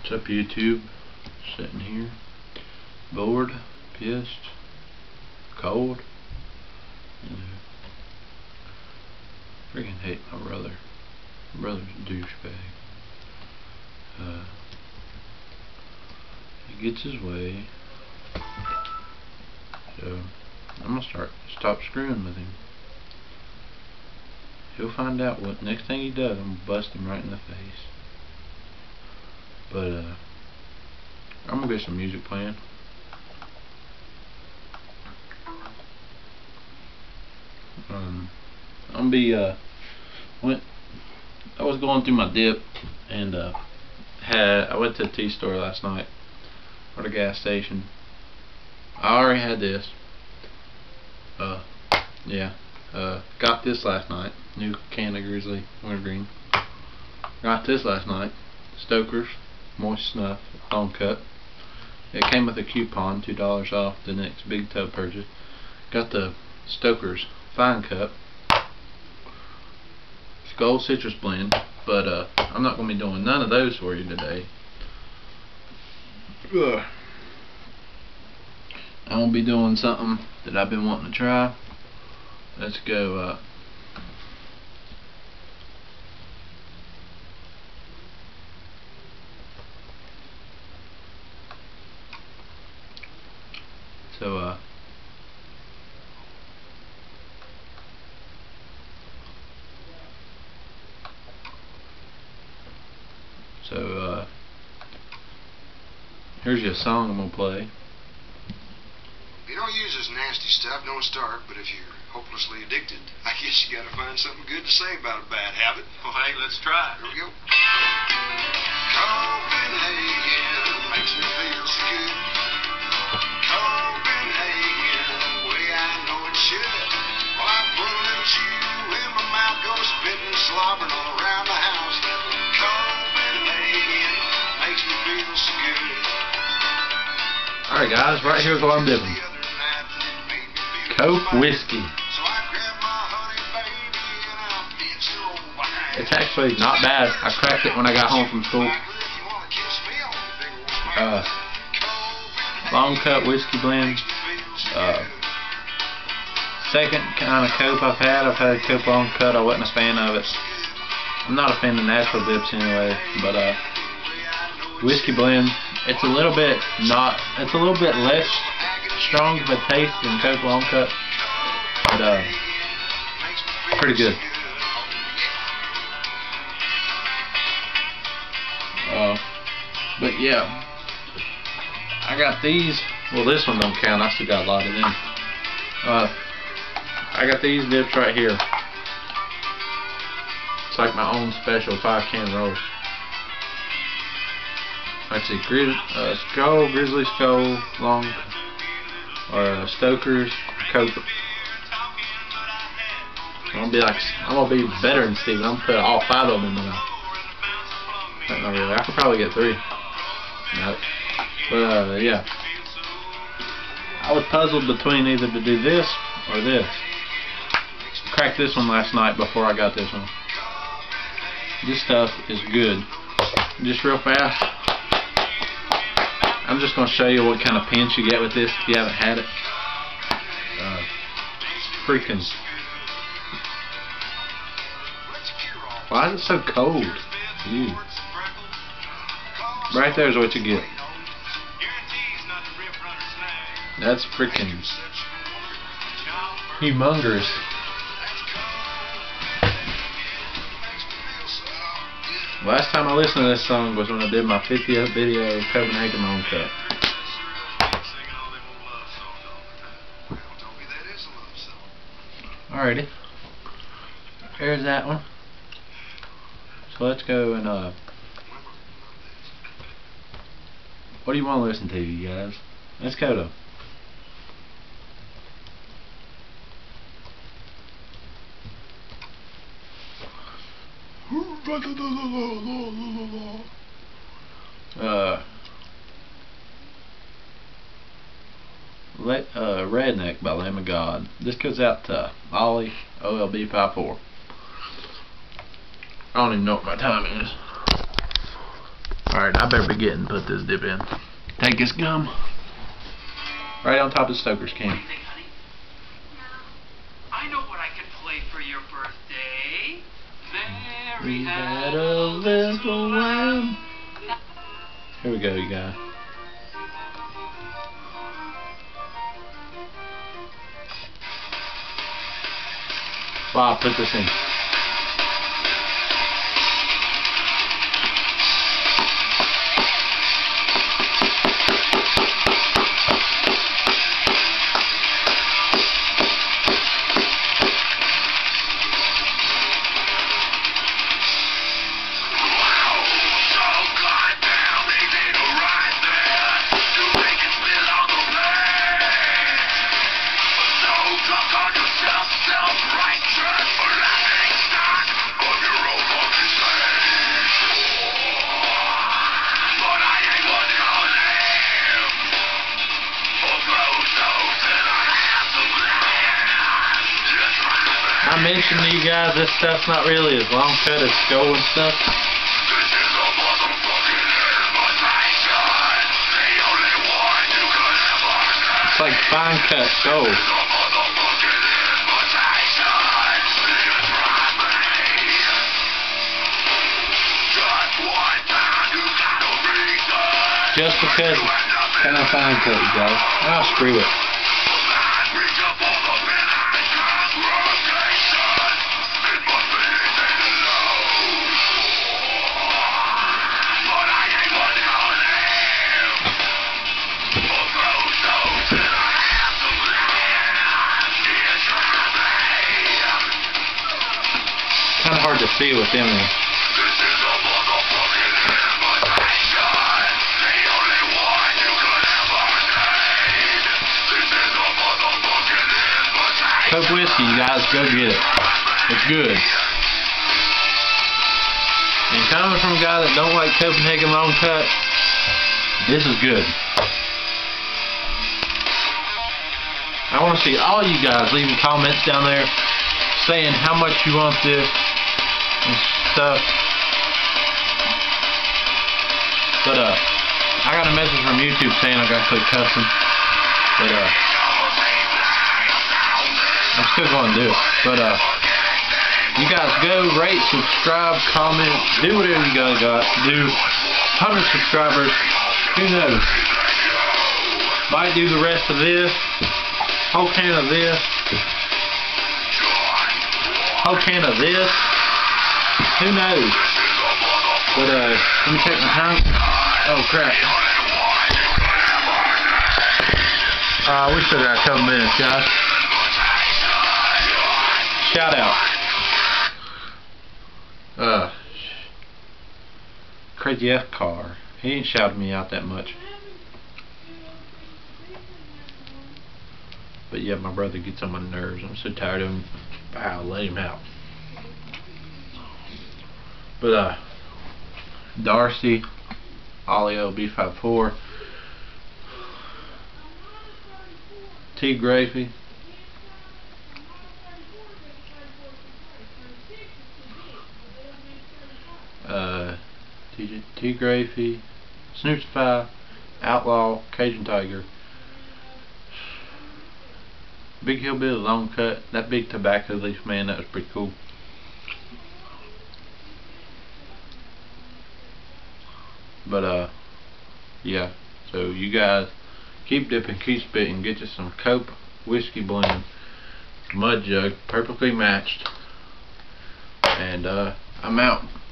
What's up, YouTube? Sitting here, bored, pissed, cold. Freaking hate my brother. My brother's a douchebag. He gets his way. So I'm gonna stop screwing with him. He'll find out what next thing he does. I'm gonna bust him right in the face. But I'm gonna get some music playing. I'm gonna be I was going through my dip and I went to the tea store last night, or the gas station. I already had this. Got this last night. New can of Grizzly Wintergreen. Got this last night. Stoker's Moist Snuff Long Cut. It came with a coupon, $2 off the next big tub purchase. Got the Stoker's Fine Cut. It's Gold Citrus Blend, but I'm not going to be doing none of those for you today. I'm going to be doing something that I've been wanting to try. Let's go here's your song I'm gonna play. If you don't use this nasty stuff, don't start, but if you're hopelessly addicted, I guess you gotta find something good to say about a bad habit. Well, hey, let's try it. Here we go. Copenhagen makes me feel so good. Copenhagen, the way I know it should. Well, I put a little chew in my mouth, go spitting, slobbering all around the house. Copenhagen makes me feel so good. Alright guys, right here's what I'm doing. Coke whiskey. It's actually not bad. I cracked it when I got home from school. Long cut whiskey blend. Second kind of Cope I've had. I've had Cope long cut. I wasn't a fan of it. I'm not a fan of natural dips anyway, but whiskey blend. It's a little bit less strong of a taste than Cope long cut, but pretty good. But yeah, I got these. Well, this one don't count. I still got a lot of them. I got these dips right here. It's like my own special 5-can roast. Let's see, Skull, Grizzly Skull, Long, or Stoker's Coke. I'm gonna be better than Steven. I'm gonna put all 5 of them in my mouth. Not really. I could probably get 3. Nope. But yeah, I was puzzled between either to do this or this. Cracked this one last night before I got this one. This stuff is good. Just real fast, I'm just going to show you what kind of pinch you get with this if you haven't had it. Freaking. Why is it so cold? Ew. Right there is what you get. That's freaking humongous. Last time I listened to this song was when I did my 50th video of Copenhagen Long Cut. Alrighty. Here's that one. So let's go and what do you want to listen to, you guys? Let's go to Redneck by Lamb of God. This goes out to Ollie, OLB 54. I don't even know what my time is. Alright, I better be getting put this dip in. Take this gum. Right on top of Stoker's can. What do you think, honey? I know what I can play for your birthday. Mary had a little lamb. Here we go, you guys. Wow, put this in. I mentioned to you guys this stuff's not really as long cut as Skull and stuff. It's like fine cut Skull. Just because it's kind of fine cut, you guys. Oh, screw it. Kind of hard to see with them. Coke whiskey, you guys, go get it. It's good. And coming from a guy that don't like Copenhagen long cut, this is good. I want to see all you guys leaving comments down there saying how much you want this and stuff. But I got a message from YouTube saying I got to click custom. But I'm still going to do it. But you guys go, rate, subscribe, comment, do whatever you guys got. Do 100 subscribers. Who knows? Might do the rest of this. Whole can of this. Whole can of this. Who knows? But let me check my time. Oh crap. We still got a couple minutes, guys. Shout out. Crazy F Car. He ain't shouted me out that much. But yeah, my brother gets on my nerves. I'm so tired of him. Wow, let him out. But Darcy, Olio B54, T Grafey, T Grafey, Snoopsify, Outlaw, Cajun Tiger, Big Hillbilly long cut. That big tobacco leaf, man, that was pretty cool. But yeah, so you guys keep dipping, keep spitting, get you some Cope whiskey blend, mud jug, perfectly matched, and I'm out.